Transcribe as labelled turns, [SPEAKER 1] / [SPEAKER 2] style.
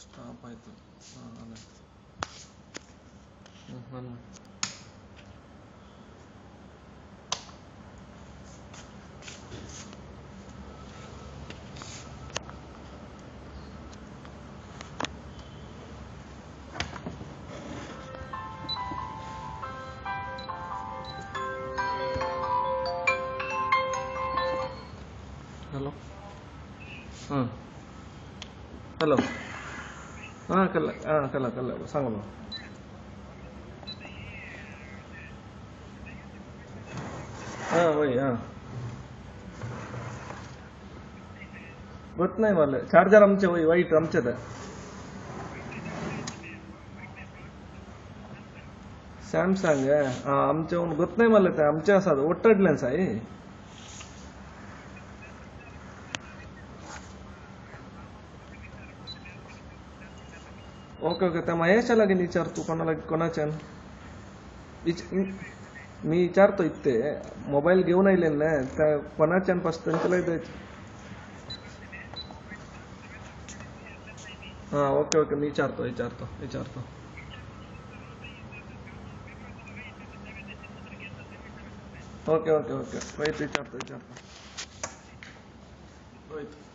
[SPEAKER 1] Stop ಆಯಿತು. ಹಾಂ ಅಲ್ಲ ನಾನು ಹಲೋ. हां हॅलो. हां कल्ला सांगा मग. हां होय. हां ಗೊತ್ತು नाही मला. चार्जर आमचे होय वाईट आमच्यात ಸ್ಯಾಮ್ಸಂಗ್. आमच्या ಗೊತ್ತು नाही मला. ते आमच्या असं ಒಟ್ಟಡ್ಲೆನ್ಸ್ आहे. Okay okay. त्या महेशला लागेल विचारतो कोणाला कोणाच्या मी विचारतो इथे मोबाईल घेऊन येईल ना त्या कोणाच्या पास त्यांच्याला द्यायचं. हां ओके ओके. मी विचारतो. Okay okay okay. वाईट विचारतो. होय.